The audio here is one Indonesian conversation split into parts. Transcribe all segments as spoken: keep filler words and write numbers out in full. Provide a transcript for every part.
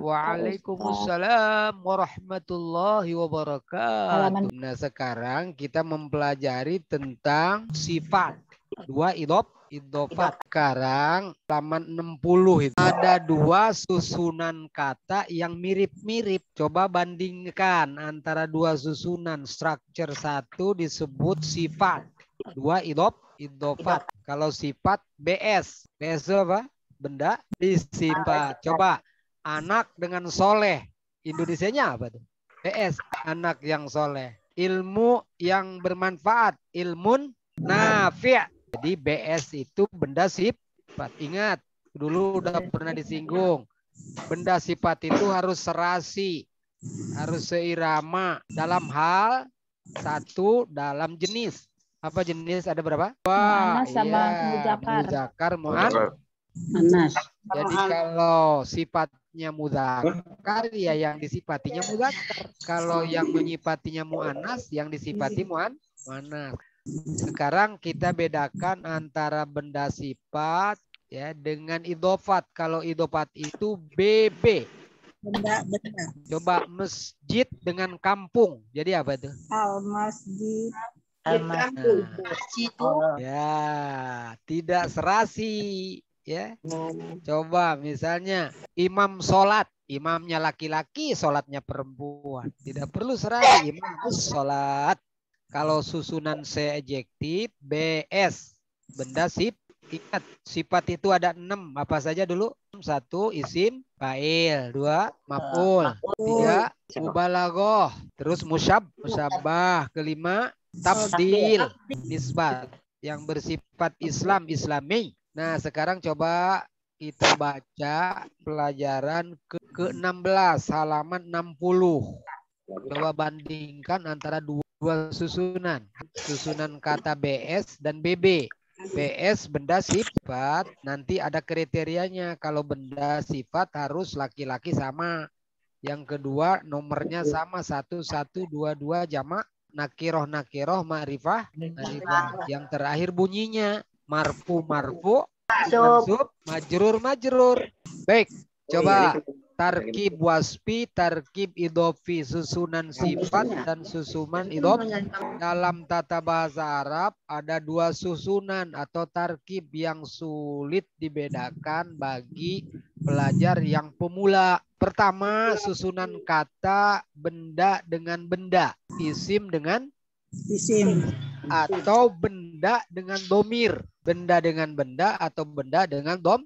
Waalaikumsalam warahmatullahi wabarakatuh. Nah, sekarang kita mempelajari tentang sifat. Dua idop, idofat. Sekarang halaman enam puluh itu. Ada dua susunan kata yang mirip-mirip. Coba bandingkan antara dua susunan. Structure satu disebut sifat. Dua idop, idofat. Kalau sifat B S. B S itu apa? Benda disifat. Coba anak dengan soleh. Indonesianya apa tuh? B S. Anak yang soleh. Ilmu yang bermanfaat. Ilmun nafi'. Jadi B S itu benda sifat. Ingat, dulu udah pernah disinggung. Benda sifat itu harus serasi. Harus seirama dalam hal satu, dalam jenis. Apa jenis? Ada berapa? Wah, iya. Muzakkar, mu'an. Anas. Jadi kalau sifatnya muzakkar ya yang disifatinya muzakkar. Kalau yang menyifatinya muannas yang disifati muan muannas. Sekarang kita bedakan antara benda sifat ya dengan idofat. Kalau idofat itu B B. Benda-benda. Coba masjid dengan kampung. Jadi apa itu? Al-masjid. Al-masjid. Nah, ya, tidak serasi. Ya, coba misalnya imam sholat, imamnya laki-laki, sholatnya perempuan, tidak perlu serasi, imam sholat. Kalau susunan seadjektif B S, benda sif, ingat sifat itu ada enam, apa saja dulu? Satu isim fa'il, dua maf'ul, tiga mubalaghah, terus musyab, musyabah, kelima tabdil, nisbat yang bersifat Islam, Islami. Nah, sekarang coba kita baca pelajaran ke enam belas halaman enam puluh. Coba bandingkan antara dua, dua susunan. Susunan kata B S dan B B. B S benda sifat, nanti ada kriterianya. Kalau benda sifat harus laki-laki sama. Yang kedua nomornya sama satu satu dua dua jamak nakiroh nakiroh ma'rifah ma'rifah. Yang terakhir bunyinya marfu marfu mansub majrur majrur. Baik, coba tarkib wasfi, tarkib idofi, susunan sifat dan susunan idof. Dalam tata bahasa Arab ada dua susunan atau tarkib yang sulit dibedakan bagi pelajar yang pemula. Pertama, susunan kata benda dengan benda, isim dengan Isim. atau benda dengan domir. Benda dengan benda atau benda dengan dom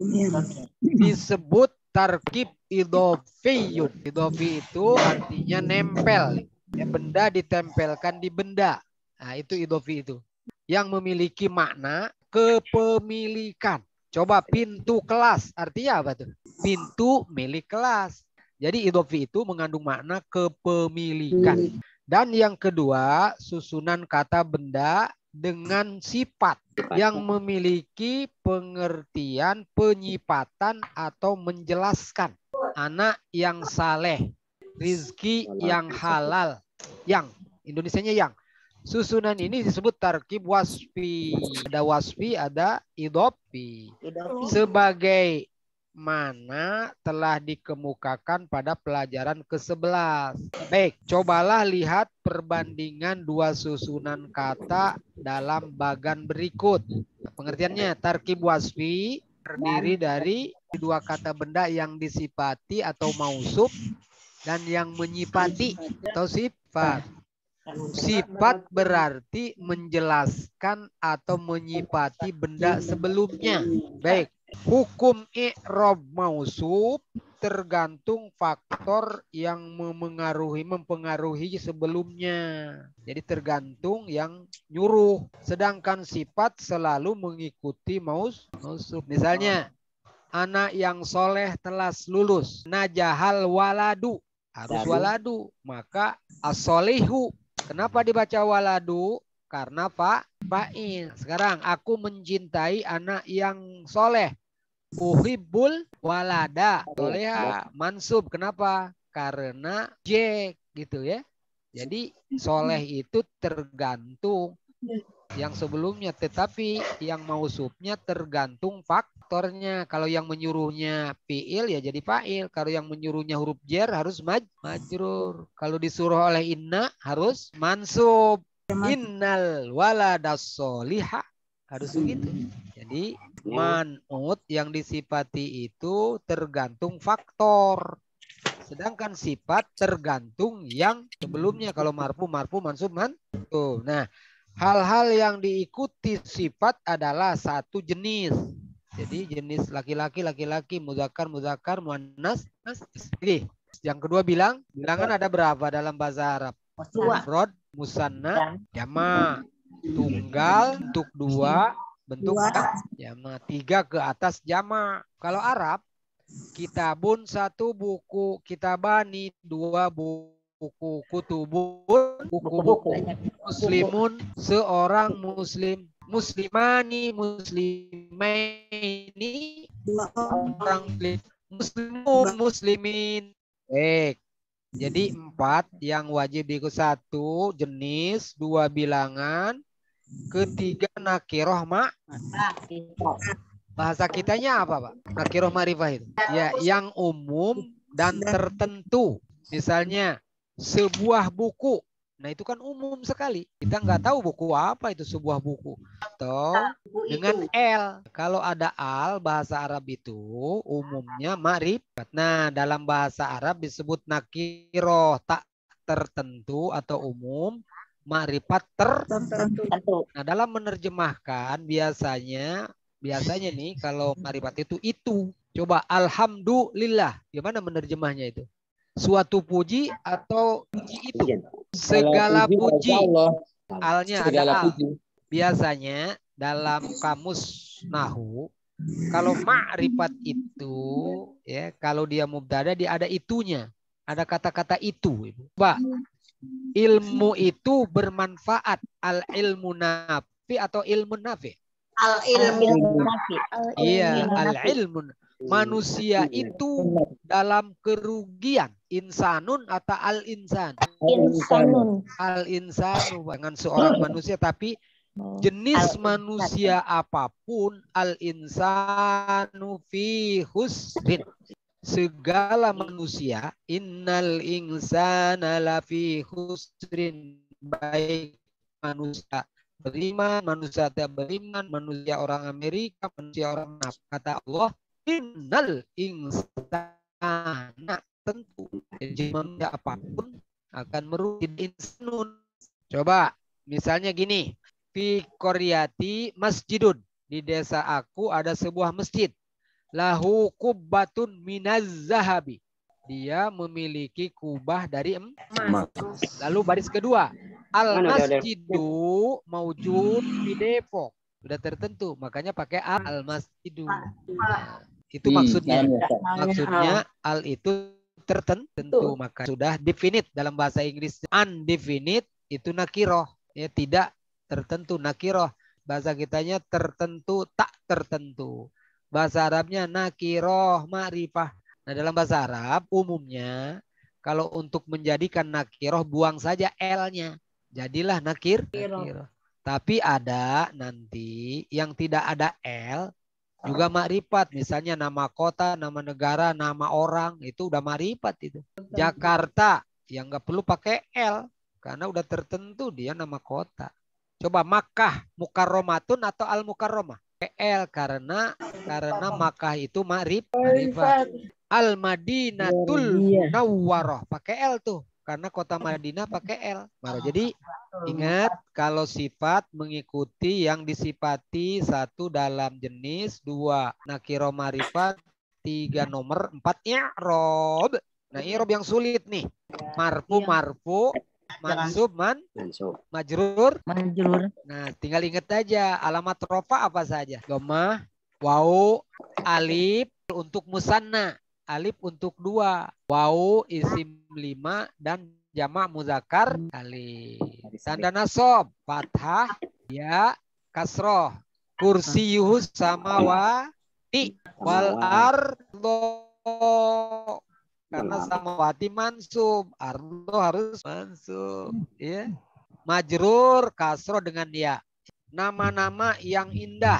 disebut tarkib idofiyun. Idofi itu artinya nempel. Ya, benda ditempelkan di benda. Nah, itu idofi itu. Yang memiliki makna kepemilikan. Coba pintu kelas. Artinya apa tuh? Pintu milik kelas. Jadi idofi itu mengandung makna kepemilikan. Dan yang kedua, susunan kata benda dengan sifat yang memiliki pengertian penyipatan atau menjelaskan. Anak yang saleh, rizki yang halal, yang Indonesianya yang. Susunan ini disebut tarkib wasfi. Ada wasfi, ada idofi. Sebagai mana telah dikemukakan pada pelajaran ke sebelas. Baik, cobalah lihat perbandingan dua susunan kata dalam bagan berikut. Pengertiannya, tarkib wasfi terdiri dari dua kata benda yang disifati atau mausuf dan yang menyifati atau sifat. Sifat berarti menjelaskan atau menyifati benda sebelumnya. Baik. Hukum i'rab mausuf tergantung faktor yang memengaruhi mempengaruhi sebelumnya. Jadi tergantung yang nyuruh. Sedangkan sifat selalu mengikuti maus mausuf. Misalnya anak yang soleh telah lulus. Najahal waladu. Harus waladu. Maka as-solihu. Kenapa dibaca waladu? Karena Pak Fa'il. Sekarang aku mencintai anak yang soleh. Uhibbul walada. Soleha. Mansub. Kenapa? Karena J gitu ya. Jadi soleh itu tergantung yang sebelumnya, tetapi yang mausubnya tergantung faktornya. Kalau yang menyuruhnya fiil ya jadi fa'il. Kalau yang menyuruhnya huruf jar harus maj majrur. Kalau disuruh oleh inna harus mansub. Innal waladas soliha harus begitu. Jadi man'ut yang disifati itu tergantung faktor. Sedangkan sifat tergantung yang sebelumnya. Kalau marfu, marfu, mansub, man. Tuh. Nah, hal-hal yang diikuti sifat adalah satu jenis. Jadi jenis laki-laki, laki-laki, muzakkar, muzakkar, muannas. Jadi yang kedua bilang, bilangan ada berapa dalam bahasa Arab? Mufrad, musanna, jama, tunggal, untuk dua, bentuk jama, tiga ke atas jama. Kalau Arab, kitabun satu buku, kitabani dua buku, kutubun buku-buku, muslimun seorang muslim, muslimani muslimaini orang muslimun muslimin. Baik. Jadi empat yang wajib diikut, satu jenis, dua bilangan, ketiga nakiroh mak. Bahasa kitanya apa, Pak? Nakiroh ma'rifah itu. Ya, yang umum dan tertentu. Misalnya sebuah buku. Nah, itu kan umum sekali. Kita nggak tahu buku apa itu sebuah buku. Atau dengan L. Kalau ada al, bahasa Arab itu umumnya ma'rifat. Nah, dalam bahasa Arab disebut nakiroh tak tertentu atau umum, ma'rifat tertentu. Nah, dalam menerjemahkan biasanya Biasanya nih kalau ma'rifat itu itu. Coba alhamdulillah. Gimana menerjemahnya itu? Suatu puji atau puji itu? Segala puji. Alnya ada al. Biasanya dalam kamus nahu, kalau ma'rifat itu ya, kalau dia mubtada dia ada itunya. Ada kata-kata itu. Coba ilmu itu bermanfaat. Al ilmu nafi atau ilmu nafi? Al ilmu nafi. Iya, al-ilmun. Manusia itu dalam kerugian. Insanun atau al-insan? Insanun. Al-insanu. Dengan seorang manusia, tapi jenis manusia apapun, al-insanu fi husrin. Segala manusia, innal insana lafi husrin. Baik manusia beriman, manusia tidak beriman, manusia orang Amerika, manusia orang Arab. Kata Allah, innal insana, tentu jadi manusia apapun akan merugi insanun. Coba misalnya gini, fi qaryati masjidun, di desa aku ada sebuah masjid, lahu kubbatun minaz zahabi, dia memiliki kubah dari emas. Lalu baris kedua, al-masjidu maujud di Depok. Sudah tertentu, makanya pakai al-masjidu. Nah, itu maksudnya. Maksudnya al itu tertentu, maka sudah definite dalam bahasa Inggris. Undefinite itu nakiroh. Ya, tidak tertentu, nakiroh. Bahasa kitanya tertentu, tak tertentu. Bahasa Arabnya nakiroh ma'rifah. Nah, dalam bahasa Arab umumnya kalau untuk menjadikan nakiroh buang saja L-nya. Jadilah nakir. nakir. Tapi ada nanti yang tidak ada L juga makrifat. Misalnya nama kota, nama negara, nama orang, itu udah makrifat itu. Jakarta yang nggak perlu pakai L karena udah tertentu dia nama kota. Coba Makkah, Mukarromatun atau Al Mukarromah? L karena karena Makkah itu makrifat. Al Madinatul Munawwaroh pakai L tuh. Karena kota Madinah pakai L. Marah. Jadi ingat kalau sifat mengikuti yang disifati, satu dalam jenis, dua nakiro marifat, tiga nomor, empat i'rob. Nah i'rob yang sulit nih. Marfu marfu, mansub man, majrur, Majrur. Nah tinggal ingat aja alamat rofa apa saja. Dhammah, wau, alif untuk musanna. Alif untuk dua, wau isim lima dan jamak muzakkar alif. Tanda nasab fathah ya kasroh. Kursiyuhus samawati wal ardo, karena samawati mansub, ardo harus mansub. Ya. Majrur kasroh dengan ya. nama-nama yang indah.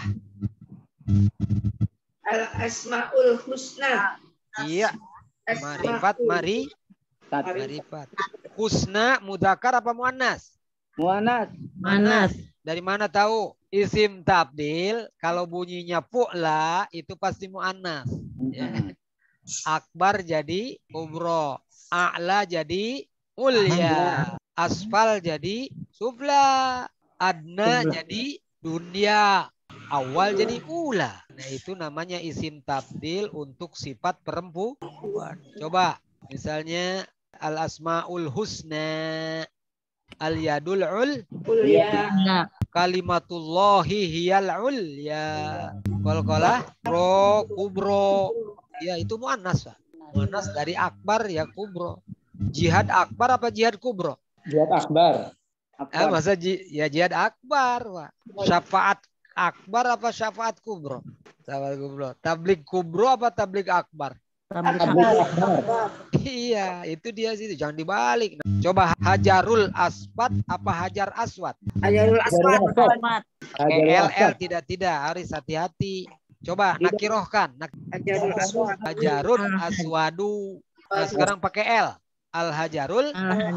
Al-asmaul husna. Iya. Marifat, mari. Marifat. Husna mudzakkar apa muannas? Muannas. Muannas. Dari mana tahu? Isim tabdil kalau bunyinya fu'la itu pasti muannas. Ya. Akbar jadi kubro. A'la jadi ulya. Asfal jadi sufla. Adna jadi dunia. Awal jadi ula. Nah itu namanya isim tabdil untuk sifat perempuan. Coba misalnya al asmaul husna, al yadul ul, Ulya. kalimatullahi hiyal ulya. Qalqalah pro kubro. Ya itu muannas, Pak. Muannas dari akbar ya kubro. Jihad akbar apa jihad kubro? Jihad akbar. Ah, masa ya jihad akbar, Pak. Syafaat akbar apa syafaat kubro? Syafaat kubro. Tablik kubro apa tablik akbar? Tablik akbar. Iya, itu dia sih. Jangan dibalik. Coba hajarul aswad apa hajar aswad? Hajarul aswad. L L tidak tidak harus hati-hati. Coba nakirohkan. Hajarul aswad. Hajarul aswadu. Nah, sekarang pakai L. Al hajarul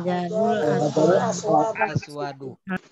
aswadu.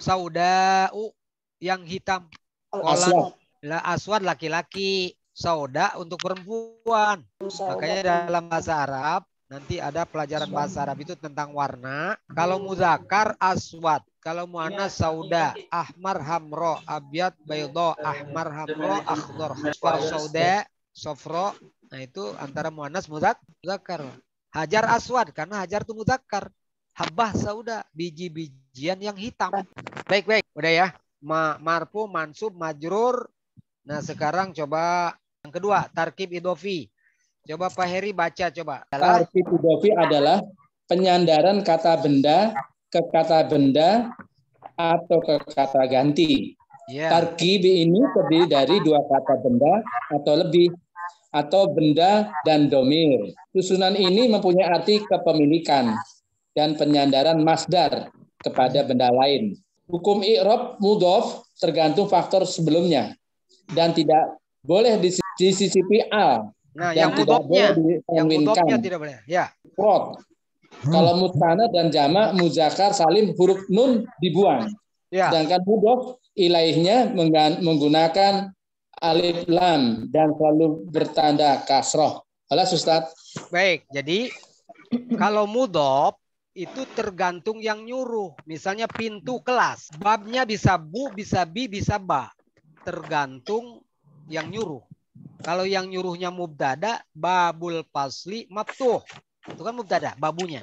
Saudau yang hitam. Kolam lah aswad laki-laki, sauda untuk perempuan. Makanya dalam bahasa Arab nanti ada pelajaran bahasa Arab itu tentang warna. Kalau muzakkar aswad, kalau muannas sauda, ahmar hamro, abyad baydo, ahmar hamro, akhdar, asfar sauda, sofro. Nah itu antara muannas muzakkar. Hajar aswad karena hajar itu muzakkar. Habbah sauda, biji-bijian yang hitam. Baik-baik, udah ya. Ma marfu, mansub, majrur. Nah sekarang coba yang kedua tarkib idofi. Coba Pak Heri baca coba. Tarkib idofi adalah penyandaran kata benda ke kata benda atau ke kata ganti. Yeah. Tarkib ini terdiri dari dua kata benda atau lebih atau benda dan domir. Susunan ini mempunyai arti kepemilikan dan penyandaran masdar kepada benda lain. Hukum i'rab mudhof tergantung faktor sebelumnya dan tidak boleh disisipi al. Nah, yang mudhofnya, yang mudhofnya tidak boleh. Ya. Prod. Hmm. Kalau mutsana dan jamak muzakkar salim huruf nun dibuang. Ya. Sedangkan mudhof ilaihnya menggunakan alif lam dan selalu bertanda kasroh. Alas Ustaz. Baik, jadi kalau mudhof itu tergantung yang nyuruh. Misalnya pintu kelas. Babnya bisa bu, bisa bi, bisa ba. Tergantung yang nyuruh. Kalau yang nyuruhnya mubtada, babul fasli maftuh. Itu kan mubtada, babunya.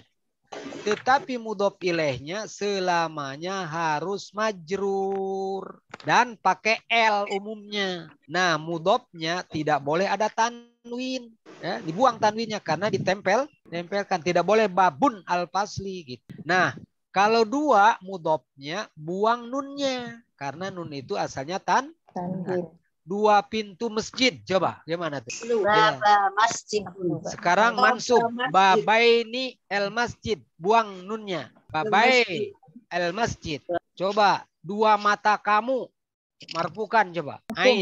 Tetapi mudhof ilaihnya selamanya harus majrur. Dan pakai L umumnya. Nah mudhofnya tidak boleh ada tanwin. Ya, dibuang tanwinnya karena ditempel. Tempelkan. Tidak boleh babun al-fasli. Gitu. Nah kalau dua mudhofnya buang nunnya. Karena nun itu asalnya tan. Tanwin. Dua pintu masjid. Coba gimana tuh? Ya. Masjid. Sekarang mansub. Babai ini el masjid. Buang nunnya. Babai el masjid. Coba. Dua mata kamu. Marfukan coba.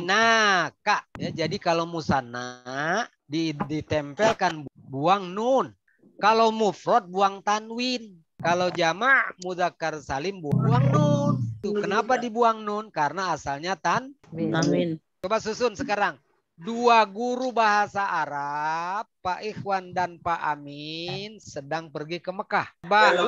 Aina kak. Ya, jadi kalau musanna ditempelkan buang nun. Kalau mufrad buang tanwin. Kalau jamak mudzakkar salim buang nun. Tuh, kenapa dibuang nun? Karena asalnya tan tanwin. Coba susun sekarang. Dua guru bahasa Arab, Pak Ikhwan dan Pak Amin sedang pergi ke Mekah. Pak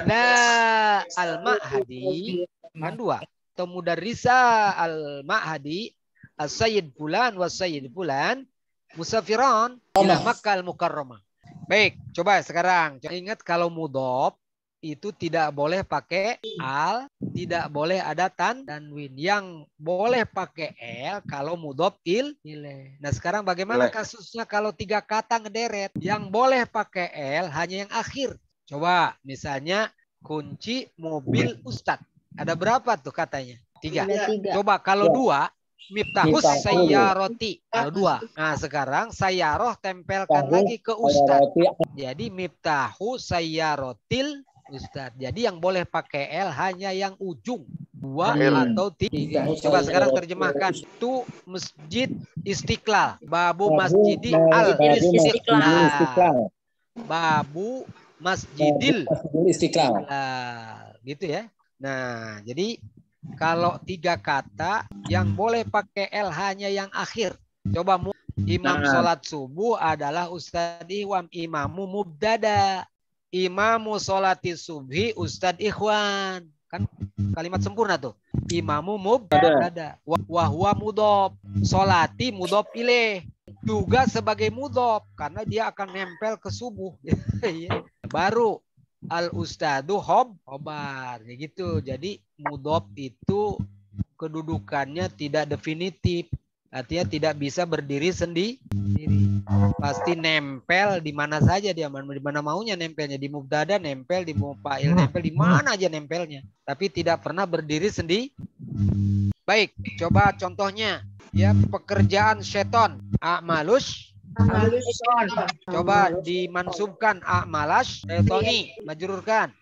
Ustadzah Al-Ma'hadi, kan dua. Atau Mudarrisa Al-Ma'hadi, As-Sayyid Fulan wa Sayyid Fulan, musafiran ila Makkah Al-Mukarramah. Baik, coba sekarang. Ingat kalau mudhof itu tidak boleh pakai al, tidak boleh ada tan dan win. Yang boleh pakai l kalau mudhof il ile. Nah sekarang bagaimana boleh. Kasusnya kalau tiga kata ngederet? Yang boleh pakai l hanya yang akhir. Coba misalnya kunci mobil Ustadz. Ada berapa tuh katanya? Tiga. Tiga. Coba kalau ya. Dua, miftahus sayyaroti. Kalau dua. Nah sekarang sayyaroh tempelkan Tahu, lagi ke Ustadz. Jadi miftahu sayyarotil Ustadz. Jadi yang boleh pakai L hanya yang ujung. dua Hmm. atau tiga. Coba sekarang terjemahkan. Itu Masjid Istiqlal. Babu Masjidi al Babu Istiqlal. Istiqlal. Babu Masjidil Masjidil Istiqlal. Istiqlal. Gitu ya. Nah, jadi kalau tiga kata yang boleh pakai L hanya yang akhir. Coba mu, imam Nah. sholat subuh adalah Ustadz Ikhwan, imamu mubtada. Imamu sholati subhi Ustadz Ikhwan. Kan kalimat sempurna tuh. Imamu mubtada. Wahwa mudob. Sholati mudob ilaih. Juga sebagai mudob. Karena dia akan nempel ke subuh. Baru al ustadu hob hobar. Gitu. Jadi mudob itu kedudukannya tidak definitif. Artinya tidak bisa berdiri sendiri. Pasti nempel di mana saja dia, di mana maunya nempelnya, di mubtada nempel, di mufail nempel, di mana aja nempelnya. Tapi tidak pernah berdiri sendiri. Baik, coba contohnya ya, pekerjaan seton. A'malus. Coba dimansubkan a'malas setoni, majrurkan.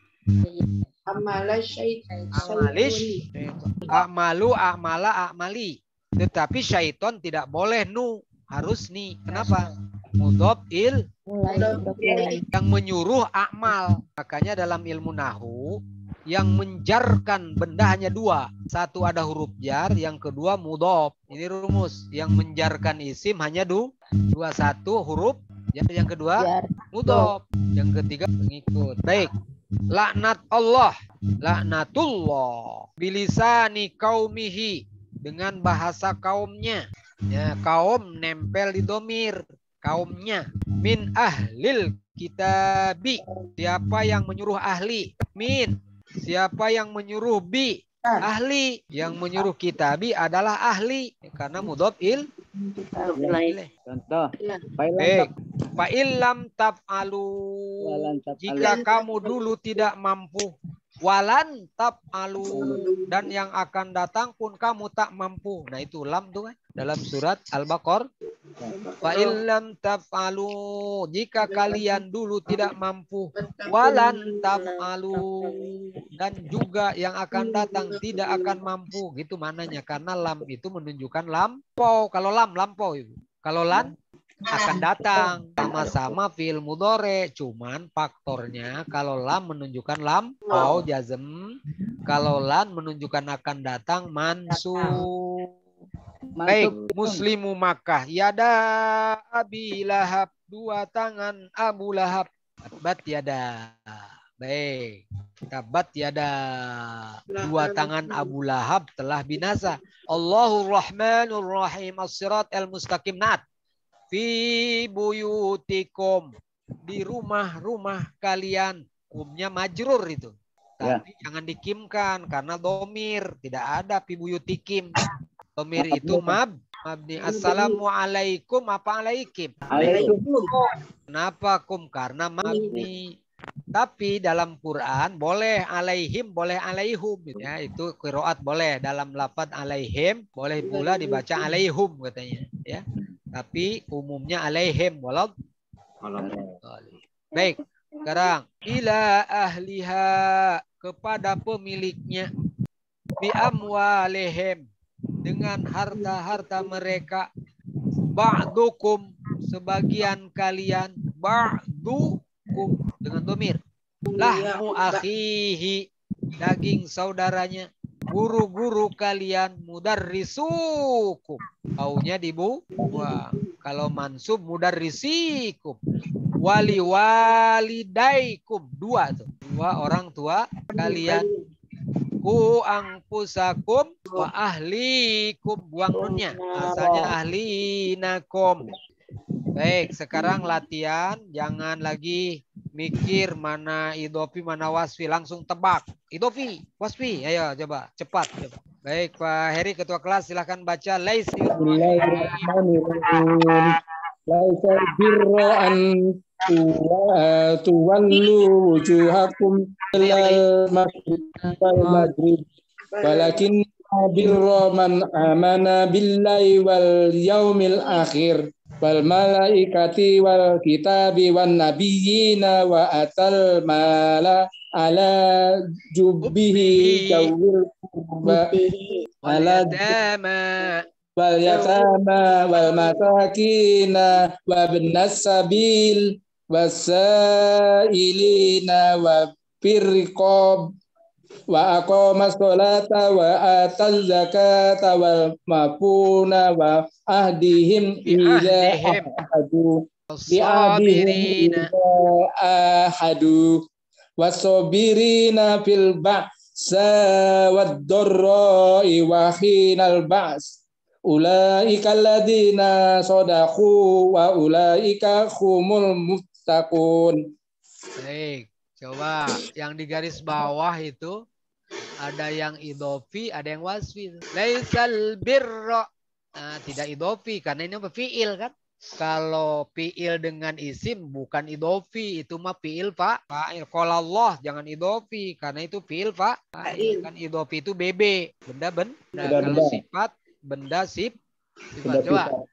Amalas Amalish. A'malu a'mala a'mali. Tetapi syaiton tidak boleh nu, harus ni. Kenapa? Mudhof il yang menyuruh amal. Makanya dalam ilmu nahu yang menjarkan benda hanya dua. Satu ada huruf jar, yang kedua mudhof. Ini rumus. Yang menjarkan isim hanya du, dua. Satu huruf jar, yang kedua mudhof, yang ketiga pengikut. Baik. Laknat Allah, laknatullah bilisani qaumihi, dengan bahasa kaumnya. Ya, kaum nempel di domir, kaumnya. Min ahlil kitabi, siapa yang menyuruh ahli. Min, siapa yang menyuruh bi, ahli. Yang menyuruh kitabi adalah ahli, karena mudhof il. Contoh. Baik. Fa illam taf'alu, jika kamu dulu tidak mampu. Walan taf'alu, dan yang akan datang pun kamu tak mampu. Nah itu lam tuh kan dalam surat Al-Baqarah. Fa illam taf'alu, jika kalian dulu tidak mampu. Walan taf'alu, dan juga yang akan datang tidak akan mampu. Gitu mananya, karena lam itu menunjukkan lampau. Kalau lam lampau ibu. Kalau lan akan datang, sama-sama fi'il mudhari, cuman faktornya kalau lam menunjukkan lampau jazm, kalau lan menunjukkan akan datang mansub. Baik, muslimu Makkah, yada Abi Lahab, dua tangan Abu Lahab. Tabat yada. Baik, tabat yada, dua tangan Abu Lahab telah binasa. Allahur Rahmanur Rahim, as-sirat al-mustaqim. Nat fi buyutikum, di rumah-rumah kalian. Kumnya majrur itu. Tapi ya, jangan dikimkan karena domir. Tidak ada fi buyutikim. Domir itu mab. Mabni. Assalamualaikum apa alaikum? Alaikum. Kenapa kum? Karena mabni. Tapi dalam Quran boleh alaihim, boleh alaihum. Ya, itu qiraat boleh. Dalam lafaz alaihim boleh pula dibaca alaihum katanya. Ya. Tapi umumnya alaihim walau. Baik, sekarang ila ahliha, kepada pemiliknya, bi amwalihim, dengan harta-harta mereka, ba'dukum, sebagian kalian, ba'dukum dengan domir, lahmu akhihi, daging saudaranya, guru-guru kalian, mudarrisukum, kaunya dibuang. Kalau mansub mudarrisikum, wali walidaikum, dua tuh, dua orang tua kalian, ku angpusakum wa ahlikum, buang nunnya, asalnya ahlinakum. Baik, sekarang latihan, jangan lagi mikir mana idofi mana wasfi, langsung tebak. Idofi, wasfi, ayo coba cepat. Coba. Baik Pak Heri, ketua kelas, silahkan baca. Laisa Laisa birra an tuwallu wujuhakum ilal maghrib wal maghrib walakin birra man amana billahi wal yaumil akhir wal malaikati wal kitabi wan nabiyina wa atal mala ala jubbihi jawil qurba ala Waladama. wal yatama wal masakina wa ibnas sabil wasailina wa firqab wa aqamas sholata wa ataz zakata wal mafuna wa ahdihim ila Bi'ahdihim. ahadu bi ahdihim Sabirina. ila ahadu wasobirina fil ba'sa wad dharra'i wa hinal ba's ulaika alladziina shadaqu wa ulaika humul muttaqun. Baik, coba yang di garis bawah itu ada yang idofi, ada yang wasfi. Laisal birra. Nah, tidak idofi karena ini apa? Fiil kan? Kalau fiil dengan isim bukan idofi, itu mah fiil Pak. Fa'il. Kalau Allah jangan idofi karena itu fiil Pak. Fa'il. Kan idofi itu B B, benda benda. Benda, Kalau benda. sifat benda sip Sudah sifat. Coba bisa.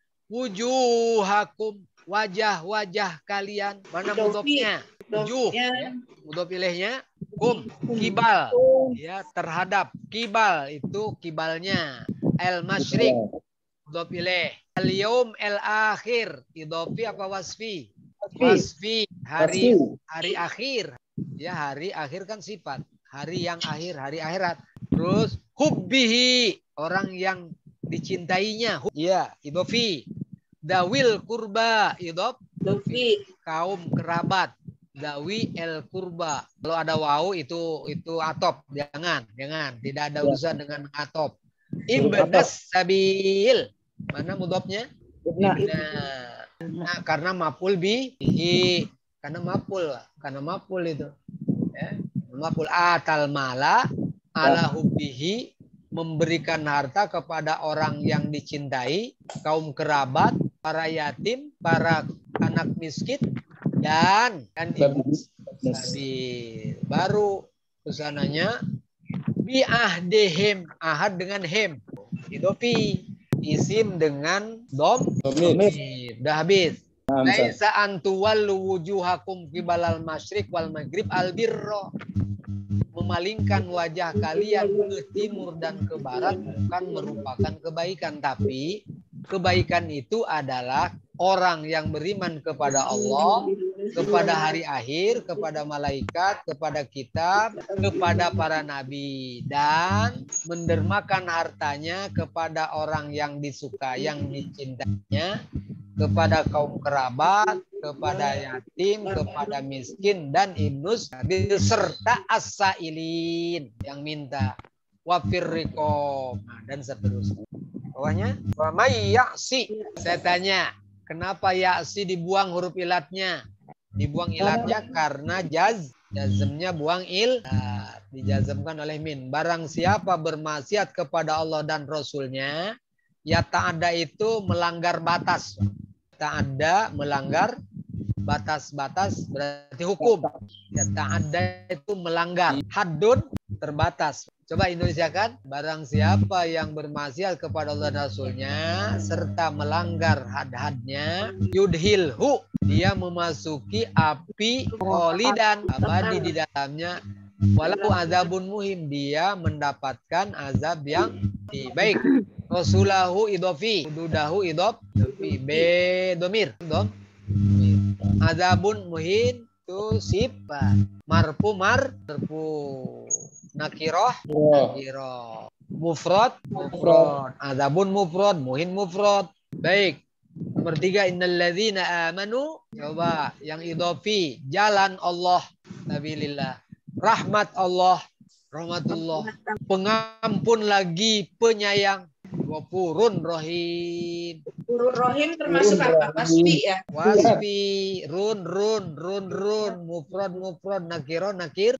wujuhakum, wajah-wajah kalian. Mana Idofi. mudhofnya? Wujuh, Mudhofnya. ya. Mudhof ilaihnya kum, kibal, ya, terhadap. Kibal itu kibalnya. El masyrik, mudhof ilaih. Al yaum el akhir, idhofi apa wasfi? Wasfi, hari Wasfi. hari akhir. Ya, hari akhir kan sifat. Hari yang akhir, hari akhirat. Terus hubbihi, orang yang dicintainya. Iya, idhofi. Dawil kurba, idhof. Idofi. Kaum kerabat. Dawi el kurba. Kalau ada wawu itu itu atop. Jangan, jangan. Tidak ada urusan dengan atop. Ibnas sabil. Mana mudhofnya? Nah, Nah, nah, karena maful bihi. Karena maful, karena maful itu. Ya. Maful atal mala ala hubbihi, memberikan harta kepada orang yang dicintai, kaum kerabat, para yatim, para anak miskin, dan dan ibu sabil. Baru kesananya bi ahdihim, ahad dengan him, idofi, isim dengan dom, Domir. dah habis. Nah, Laisa antuwallu wujuhakum qibalal masyriq wal maghrib al birra. Memalingkan wajah kalian ke timur dan ke barat bukan merupakan kebaikan, tapi kebaikan itu adalah orang yang beriman kepada Allah, kepada hari akhir, kepada malaikat, kepada kitab, kepada para nabi, dan mendermakan hartanya kepada orang yang disuka, yang dicintainya, kepada kaum kerabat, kepada yatim, kepada miskin, dan ibnus sabil, serta as-sailin yang minta, wafir riqab, nah, dan seterusnya. Bawahnya, wa may ya'si. Saya tanya, kenapa ya'si dibuang huruf ilatnya? Dibuang ilatnya karena jaz, jazmnya buang il, nah, dijazmkan oleh min. Barang siapa bermaksiat kepada Allah dan Rasulnya, ya ta'adda itu melanggar batas. Ta'adda melanggar batas-batas berarti hukum. Ya ta'adda itu melanggar. Haddun terbatas. Coba Indonesiakan, barang siapa yang bermaksiat kepada Allah dan Rasulnya serta melanggar had-hadnya, yudhilhu, dia memasuki api kholidan, abadi di dalamnya, walau azabun muhim, dia mendapatkan azab yang baik. Rasulahu idofi, hududahu idof, be domir, dom, azabun muhin itu sifat, marfu mar, marfu nakiroh, nakiroh, mufrad, mufrad, azabun mufrad, muhin mufrad. Baik. Nomor tiga, innalladzina amanu, coba yang idofi, jalan Allah, sabilillah, rahmat Allah, rahmatullah, pengampun lagi penyayang, wafurun rohim. Guru rohim termasuk apa? Wasfi ya? Wasfi, run, run, run, run, mufrad, mufrad, nakiro, nakir.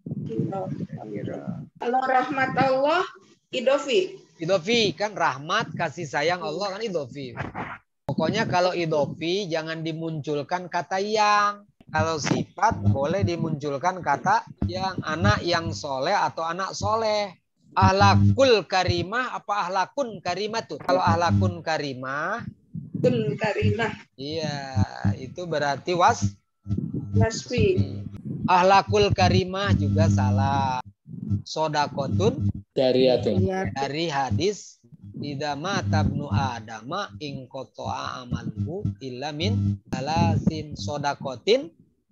Kalau rahmat Allah, idofi. Idofi, kan rahmat, kasih sayang Allah kan idofi. Pokoknya kalau idofi jangan dimunculkan kata yang. Kalau sifat boleh dimunculkan kata yang, anak yang soleh atau anak soleh. Ahlakul karimah apa ahlakun karimah tuh? Kalau ahlakun karimah, Kul karimah. iya, itu berarti was Wasfi. ahlakul karimah juga salah. Sodakotun Dari hati. dari hadis idama tabnu adama ing kotoa amalhu illa min alasin sodakotin.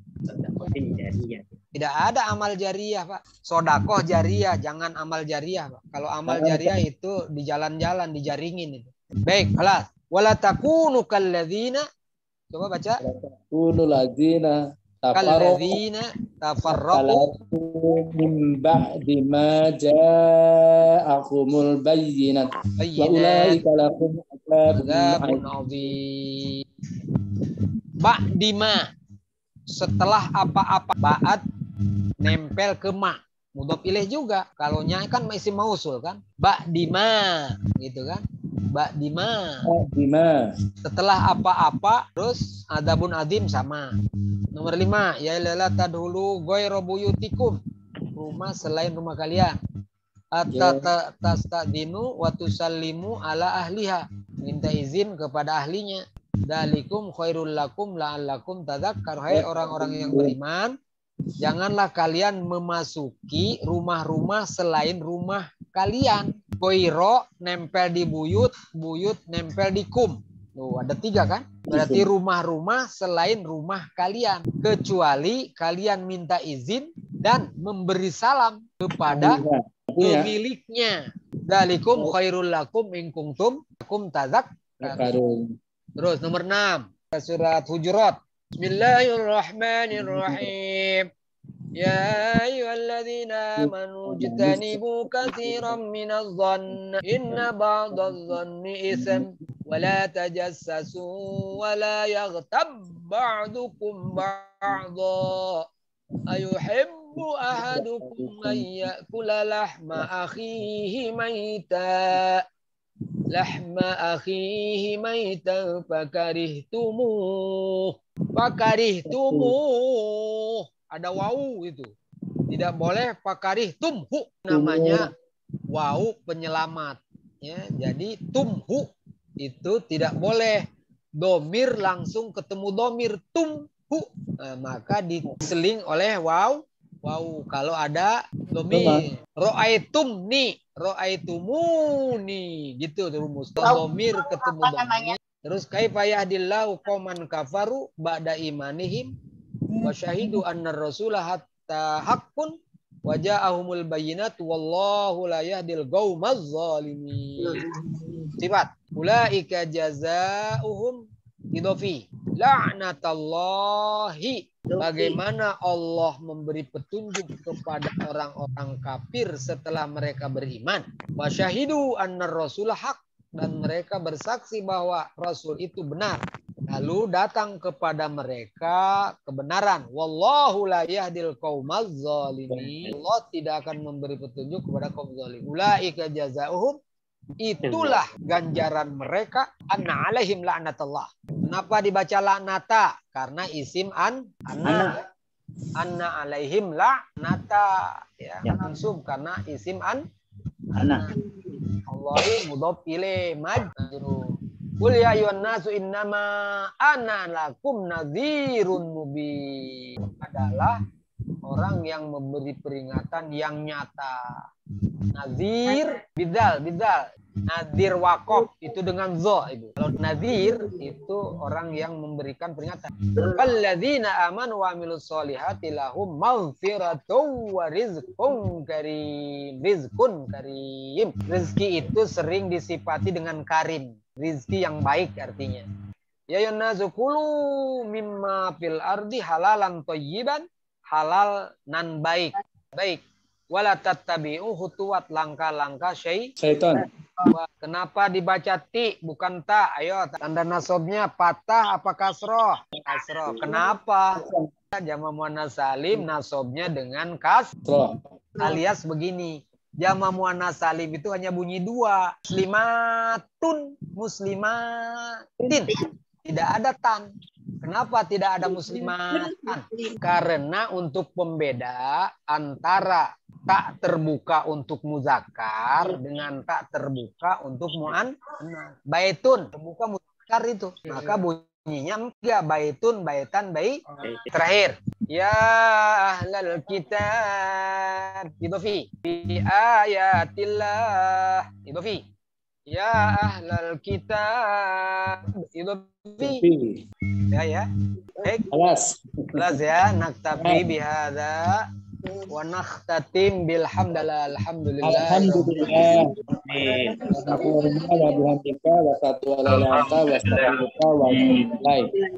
Tidak ada amal jariyah, Pak. Sodakoh jariyah, jangan amal jariyah, Pak. Kalau amal jariyah itu di jalan-jalan, dijaringin itu. Baik, kelas. Wala takunu kalladzina. Coba baca. Kunu ladzina tafarraqu Kalladzina tafarraqu min ba'di ma ja'akumul bayyinat. Wa ulaika lahum adzabun adzim. Ba'dima. Setelah apa-apa, ba'at nempel ke ma, mudhof ilaih juga. Kalau nya kan masih mausul kan, ba'dima gitu kan, ba'dima. Ba'dima. Setelah apa-apa, terus adzabun adzim sama. Nomor lima, ya lala tadhulu ghairu buyutikum, rumah selain rumah kalian. Atta tastadinu wa tusallimu ala ahliha, minta izin kepada ahlinya. Dalikum khairul lakum la'allakum tadzakkar. Hai orang-orang yang beriman, janganlah kalian memasuki rumah-rumah selain rumah kalian. Koiro nempel di buyut, buyut nempel di kum. Tuh, ada tiga kan? Berarti rumah-rumah selain rumah kalian. Kecuali kalian minta izin dan memberi salam kepada pemiliknya. Dalikum khairul lakum in kuntum takum tadzakkarun. Terus nomor enam, surat Hujurat. Bismillahirrahmanirrahim. Ya ayyuhalladzina amanu jtanibu katsiran minadh dhanni inna ba'dadh dhanni itsm wa la tajassasu wa la yaghtab ba'dukum ba'dha ayuhibbu ahadukum an ya'kula lahma akhihi maita lahma akhihi maitan fakarihtumuh. Fakarihtumuh. Ada wau itu. Tidak boleh fakarihtumhu. Namanya wau penyelamat. Ya, jadi tumhu itu tidak boleh. Domir langsung ketemu domir tumhu. Nah, maka diseling oleh wau. Wau kalau ada domir. Ro'aitumni. Ro'aitumuni gitu rumus. Domir ketemu domir. Terus kaifa yahdillahu qauman kafaru ba'da imanihim wa syahidu anna rasulah hatta haqqun wa ja'ahumul bayyinatu wallahu la yahdil qaumaz zalimin. Sifat ulaika jazaohum idofi la'natallahi. Bagaimana Allah memberi petunjuk kepada orang-orang kafir setelah mereka beriman. Wa syahidu annar rasulah haq, dan mereka bersaksi bahwa Rasul itu benar. Lalu datang kepada mereka kebenaran. Wallahu la yahdil qaumaz zalimin. Allah tidak akan memberi petunjuk kepada kaum zalim. Ulaika jazaohum, itulah ganjaran mereka, anna alaihim la'natullah. Kenapa dibaca la'nata? Karena isim an anna. Anna alaihim la'nata. Ya, mansub karena isim an anna. Allahu mudhof ilaih majrur. Qul ya ayyuhan nasu innama ana lakum nadhirun mubin. Adalah orang yang memberi peringatan yang nyata. Nazir bidal bidal. Nadir wakof itu dengan zo ibu. Kalau nadir itu orang yang memberikan peringatan. Alladzina amanu wa amilus solihati lahum maghfiratun wa rizqun karim. Rizqun karim. Rezeki itu sering disifati dengan karim. Rizki yang baik artinya. Ya yanazukulu mimma fil ardi halalan thayyiban, halal nan baik. Baik. Wala tattabi'u khutuwat langkah-langkah syaitan. Kenapa dibaca ti bukan ta? Ayo, tanda nasabnya patah apa kasroh? Kasroh. Kenapa? Jama' muannats salim nasabnya dengan kasroh. Alias begini. Jama' muannats salim itu hanya bunyi dua. Muslimatun, muslimatin. tidak ada tan. Kenapa tidak ada muslimatan? Karena untuk pembeda antara tak terbuka untuk muzakkar dengan tak terbuka untuk mu'an. Baitun terbuka muzakkar itu. Maka bunyinya tiga, baitun, baitan, bait. Terakhir. Ya ahlal kitab idofi bi ayatillah idofi. Ya ahlal kitab idofi. Ya ya. Baik. Alas. Jelas ya. Naktafi bihadza wa nakhtatim bilhamdalillah. Alhamdulillah. Alhamdulillah. Alhamdulillah wa bihamdika wa salatu ala ala wa salatu wa